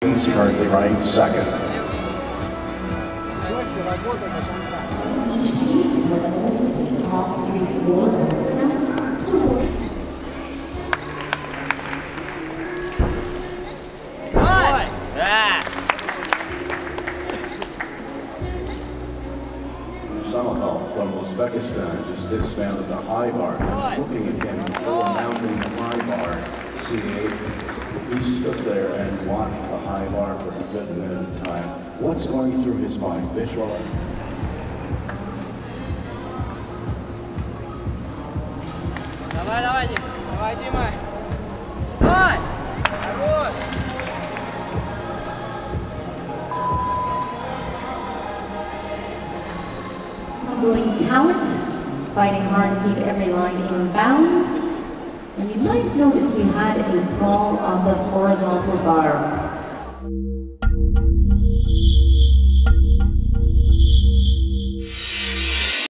He's currently ranked second. Each piece will only the top 3 scores count toward. Samakov from Uzbekistan just dismounted the high bar. Looking at him full mounting the high bar. He stood there and watched the high bar for a good minute of time. What's going through his mind? Visual. Давай, Дима. Давай! Хорош! Ongoing talent, fighting hard to keep every line in bounds. And you might notice we had a fall on the horizontal bar.